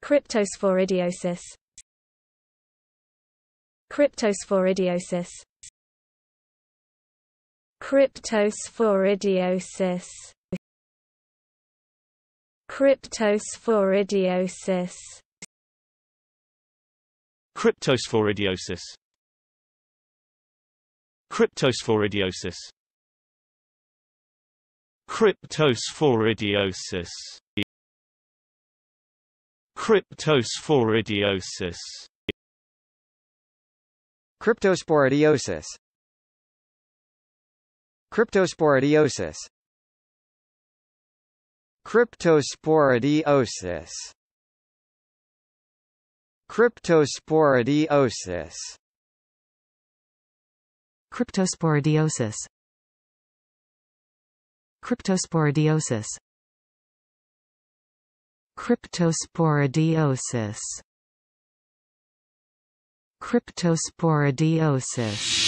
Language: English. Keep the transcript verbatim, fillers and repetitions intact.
Cryptosporidiosis. Cryptosporidiosis. Cryptosporidiosis. Cryptosporidiosis. Cryptosporidiosis. Cryptosporidiosis. Cryptosporidiosis. Cryptosporidiosis. Cryptosporidiosis. Cryptosporidiosis. Cryptosporidiosis. Cryptosporidiosis. Cryptosporidiosis. Cryptosporidiosis. Cryptosporidiosis. Cryptosporidiosis.